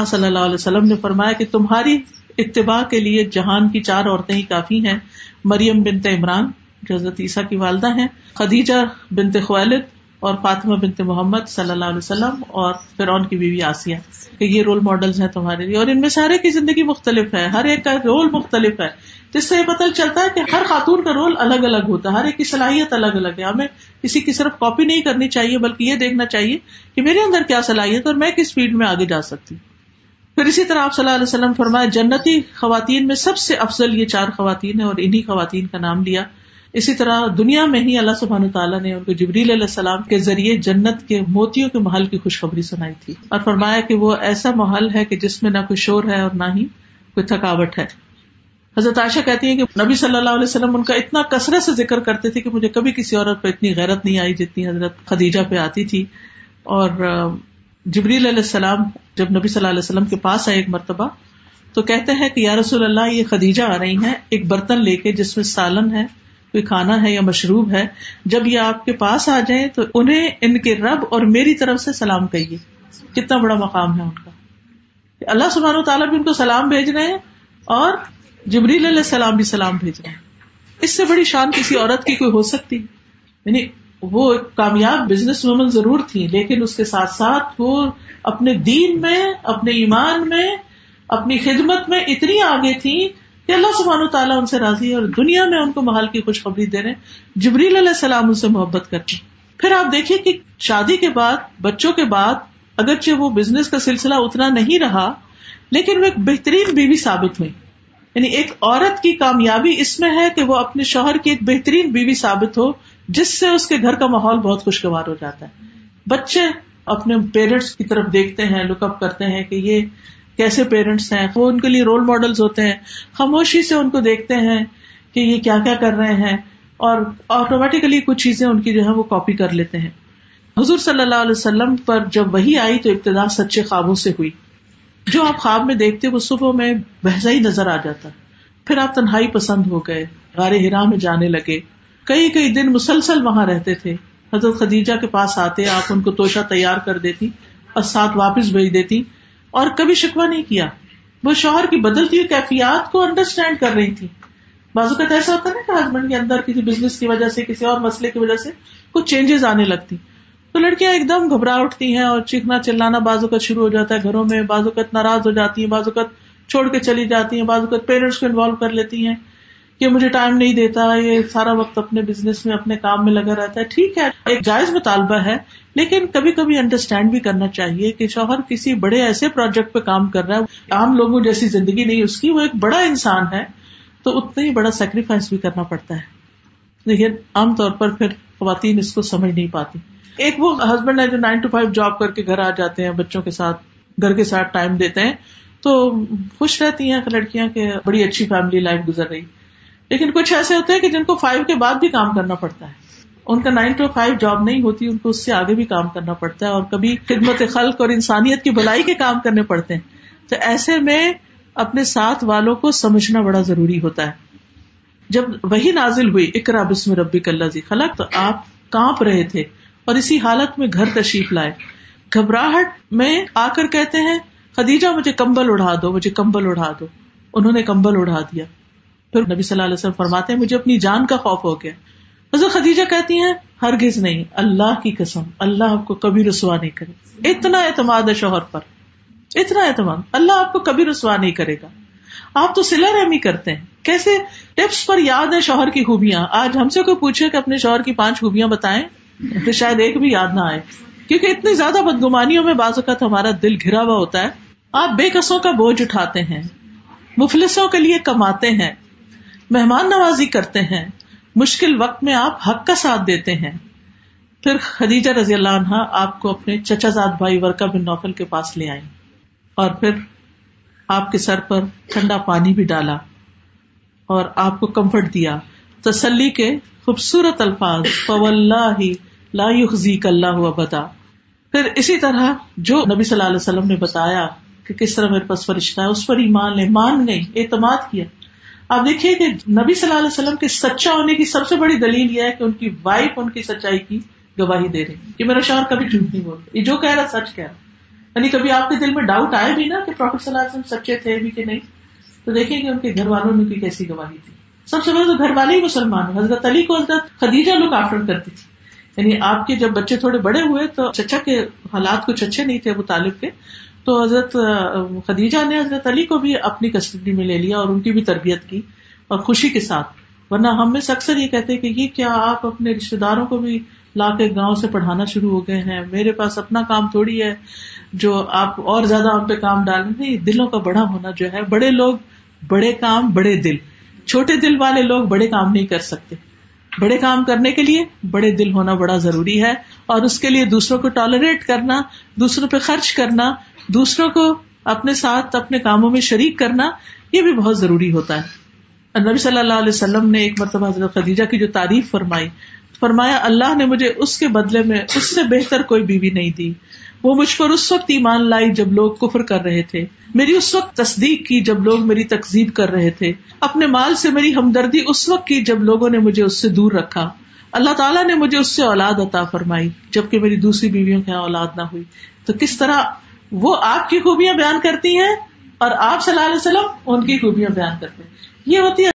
صلی اللہ علیہ وسلم نے فرمایا کہ تمہاری اتباع کے لیے جہان کی 4 عورتیں ہی کافی ہیں، مریم بنت عمران جو حضرت عیسیٰ کی والدہ ہیں، خدیجہ بنت خویلد اور فاطمہ بنت محمد صلی اللہ علیہ وسلم اور فرعون کی بیوی آسیہ، کہ یہ رول ماڈلز ہیں تمہارے لیے. اور ان میں سے ہر ایک کی زندگی مختلف ہے، ہر ایک کا رول مختلف ہے، جس سے یہ پتہ چلتا ہے کہ ہر خاتون کا رول الگ الگ ہوتا ہے، ہر ایک کی صلاحیت الگ الگ ہے. ہمیں کسی کی صرف کاپی نہیں کرنی چاہیے، بلکہ یہ دیکھنا چاہیے کہ میرے اندر کیا صلاحیت اور میں کس فیلڈ میں آگے جا سکتی ہوں. پھر اسی طرح آپ صلی اللہ علیہ وسلم فرمایا جنتی خواتین میں سب سے افضل یہ 4 خواتین ہیں، اور انہی خواتین کا نام لیا. اسی طرح دنیا میں ہی اللہ سبحانہ تعالیٰ نے ان کو جبریل علیہ السلام کے ذریعے جنت کے موتیوں کے محل کی خوشخبری سنائی تھی، اور فرمایا کہ وہ ایسا محل ہے کہ جس میں نہ کوئی شور ہے اور نہ ہی کوئی تھکاوٹ ہے. حضرت عائشہ کہتی ہیں کہ نبی صلی اللہ علیہ وسلم ان کا اتنا کثرت سے ذکر کرتے تھے کہ مجھے کبھی کسی عورت پہ اتنی غیرت نہیں آئی جتنی حضرت خدیجہ پہ آتی تھی. اور جبریل علیہ السلام جب نبی صلی اللہ علیہ وسلم کے پاس آئے ایک مرتبہ تو کہتے ہیں کہ یا رسول اللہ، یہ خدیجہ آ رہی ہیں ایک برتن لے کے جس میں سالن ہے، کوئی کھانا ہے یا مشروب ہے، جب یہ آپ کے پاس آ جائیں تو انہیں ان کے رب اور میری طرف سے سلام کہیے. کتنا بڑا مقام ہے ان کا، اللہ سبحانہ وتعالیٰ بھی ان کو سلام بھیج رہے ہیں اور جبریل علیہ السلام بھی سلام بھیج رہے ہیں. اس سے بڑی شان کسی عورت کی کوئی ہو سکتی؟ یعنی وہ ایک کامیاب بزنس وومن ضرور تھی، لیکن اس کے ساتھ ساتھ وہ اپنے دین میں، اپنے ایمان میں، اپنی خدمت میں اتنی آگے تھی کہ اللہ سبحانہ تعالیٰ ان سے راضی ہے اور دنیا میں ان کو محل کی خوشخبری دے رہے ہیں. جبریل علیہ السلام ان سے محبت کرتے ہیں. پھر آپ دیکھیے کہ شادی کے بعد، بچوں کے بعد، اگرچہ وہ بزنس کا سلسلہ اتنا نہیں رہا لیکن وہ ایک بہترین بیوی ثابت ہوئی. یعنی ایک عورت کی کامیابی اس میں ہے کہ وہ اپنے شوہر کی ایک بہترین بیوی ثابت ہو، جس سے اس کے گھر کا ماحول بہت خوشگوار ہو جاتا ہے. بچے اپنے پیرنٹس کی طرف دیکھتے ہیں، لک اپ کرتے ہیں کہ یہ کیسے پیرنٹس ہیں، وہ ان کے لیے رول ماڈلز ہوتے ہیں. خاموشی سے ان کو دیکھتے ہیں کہ یہ کیا کیا کر رہے ہیں، اور آٹومیٹیکلی کچھ چیزیں ان کی جو ہے وہ کاپی کر لیتے ہیں. حضور صلی اللہ علیہ وسلم پر جب وحی آئی تو ابتدا سچے خوابوں سے ہوئی. جو آپ خواب میں دیکھتے وہ صبح میں بہذا ہی نظر آ جاتا. پھر آپ تنہائی پسند ہو گئے، غار حرا میں جانے لگے، کئی دن مسلسل وہاں رہتے تھے. حضرت خدیجہ کے پاس آتے، آپ ان کو توشہ تیار کر دیتی اور ساتھ واپس بھیج دیتی، اور کبھی شکوہ نہیں کیا. وہ شوہر کی بدلتی ہوئی کیفیات کو انڈرسٹینڈ کر رہی تھی. بعض اوقات ایسا ہوتا ہے نا کہ ہسبینڈ کے اندر کسی بزنس کی وجہ سے، کسی اور مسئلے کی وجہ سے کچھ چینجز آنے لگتی، تو لڑکیاں ایک دم گھبرا اٹھتی ہیں اور چیخنا چلانا بعض اوقات شروع ہو جاتا ہے گھروں میں. بعض اوقات ناراض ہو جاتی ہیں، بعض اوقات چھوڑ کے چلی جاتی ہیں، بعض اوقات پیرنٹس کو انوالو کر لیتی ہیں کہ مجھے ٹائم نہیں دیتا، یہ سارا وقت اپنے بزنس میں، اپنے کام میں لگا رہتا ہے. ٹھیک ہے، ایک جائز مطالبہ ہے، لیکن کبھی کبھی انڈرسٹینڈ بھی کرنا چاہیے کہ شوہر کسی بڑے ایسے پروجیکٹ پہ کام کر رہا ہے، عام لوگوں جیسی زندگی نہیں اس کی، وہ ایک بڑا انسان ہے، تو اتنا ہی بڑا سیکریفائس بھی کرنا پڑتا ہے. لیکن عام طور پر پھر خواتین اس کو سمجھ نہیں پاتی. ایک وہ ہسبینڈ ہے جو 9 to 5 جاب کر کے گھر آ جاتے ہیں، بچوں کے ساتھ، گھر کے ساتھ ٹائم دیتے ہیں، تو خوش رہتی ہیں لڑکیاں کہ بڑی اچھی فیملی لائف گزر رہی. لیکن کچھ ایسے ہوتے ہیں کہ جن کو 5 کے بعد بھی کام کرنا پڑتا ہے، ان کا 9 to 5 جاب نہیں ہوتی، ان کو اس سے آگے بھی کام کرنا پڑتا ہے، اور کبھی خدمت خلق اور انسانیت کی بھلائی کے کام کرنے پڑتے ہیں. تو ایسے میں اپنے ساتھ والوں کو سمجھنا بڑا ضروری ہوتا ہے. جب وحی نازل ہوئی اقرا بسم ربک الذی خلق، تو آپ کانپ رہے تھے اور اسی حالت میں گھر تشریف لائے. گھبراہٹ میں آ کر کہتے ہیں خدیجہ مجھے کمبل اڑا دو، مجھے کمبل اڑا دو. انہوں نے کمبل اڑا دیا. پھر نبی صلی اللہ علیہ وسلم فرماتے ہیں مجھے اپنی جان کا خوف ہو گیا. حضرت خدیجہ کہتی ہیں ہرگز نہیں، اللہ کی قسم اللہ آپ کو کبھی رسوا نہیں کرے. اتنا اعتماد ہے شوہر پر، اتنا اعتماد، اللہ آپ کو کبھی رسوا نہیں کرے گا. آپ تو صلہ رحمی کرتے ہیں. کیسے ٹپس پر یاد ہے شوہر کی خوبیاں. آج ہم سے کوئی پوچھے کہ اپنے شوہر کی 5 خوبیاں بتائیں تو شاید ایک بھی یاد نہ آئے، کیونکہ اتنی زیادہ بدگمانیوں میں بعض اوقات ہمارا دل گھرا ہوا ہوتا ہے. آپ بے کسوں کا بوجھ اٹھاتے ہیں، مفلسوں کے لیے کماتے ہیں، مہمان نوازی کرتے ہیں، مشکل وقت میں آپ حق کا ساتھ دیتے ہیں. پھر خدیجہ رضی اللہ عنہا آپ کو اپنے چچا زاد بھائی ورقہ بن نوفل کے پاس لے آئیں، اور پھر آپ کے سر پر ٹھنڈا پانی بھی ڈالا اور آپ کو کمفرٹ دیا، تسلی کے خوبصورت الفاظ، فواللہ لا یخزیک اللہ ابدا. پھر اسی طرح جو نبی صلی اللہ علیہ وسلم نے بتایا کہ کس طرح میرے پاس فرشتہ ہے، اس پر ایمان لے، مان لے، اعتماد کیا. آپ دیکھیے کہ نبی صلی اللہ علیہ وسلم کے سچا ہونے کی سب سے بڑی دلیل یہ ہے کہ ان کی وائف ان کی سچائی کی گواہی دے رہی کہ میرا شوہر کبھی جھوٹ نہیں بولتا، یہ جو کہہ رہا سچ کہہ رہا. یعنی کبھی آپ کے دل میں ڈاؤٹ آئے بھی نا کہ پروفیٹ صلی اللہ علیہ وسلم سچے تھے بھی کہ نہیں، تو دیکھیں کہ ان کے گھر والوں نے کی کیسی گواہی تھی. سب سے پہلے تو گھر والے ہی مسلمان ہیں. حضرت علی کو حضرت خدیجہ لک آفٹر کرتی تھی. یعنی آپ کے جب بچے تھوڑے بڑے ہوئے تو چچا کے حالات کچھ اچھے نہیں تھے ابو طالب کے، تو حضرت خدیجہ نے حضرت علی کو بھی اپنی کسٹڈی میں لے لیا اور ان کی بھی تربیت کی، اور خوشی کے ساتھ. ورنہ ہم میں سے اکثر یہ کہتے ہیں کہ یہ کیا آپ اپنے رشتے داروں کو بھی لا کے گاؤں سے پڑھانا شروع ہو گئے ہیں، میرے پاس اپنا کام تھوڑی ہے جو آپ اور زیادہ ہم پہ کام ڈالیں. نہیں، دلوں کا بڑا ہونا جو ہے، بڑے لوگ بڑے کام بڑے دل، چھوٹے دل والے لوگ بڑے کام نہیں کر سکتے. بڑے کام کرنے کے لیے بڑے دل ہونا بڑا ضروری ہے، اور اس کے لیے دوسروں کو ٹالریٹ کرنا، دوسروں پہ خرچ کرنا، دوسروں کو اپنے ساتھ اپنے کاموں میں شریک کرنا، یہ بھی بہت ضروری ہوتا ہے. نبی صلی اللہ علیہ وسلم نے ایک مرتبہ حضرت خدیجہ کی جو تعریف فرمایا اللہ نے مجھے اس کے بدلے میں اس سے بہتر کوئی بیوی نہیں دی. وہ مجھ پر اس وقت ایمان لائی جب لوگ کفر کر رہے تھے، میری اس وقت تصدیق کی جب لوگ میری تکذیب کر رہے تھے، اپنے مال سے میری ہمدردی اس وقت کی جب لوگوں نے مجھے اس سے دور رکھا. اللہ تعالیٰ نے مجھے اس سے اولاد عطا فرمائی جبکہ میری دوسری بیویوں کے یہاں اولاد نہ ہوئی. تو کس طرح وہ آپ کی خوبیاں بیان کرتی ہیں اور آپ صلی اللہ علیہ وسلم ان کی خوبیاں بیان کرتے ہیں. یہ ہوتی ہے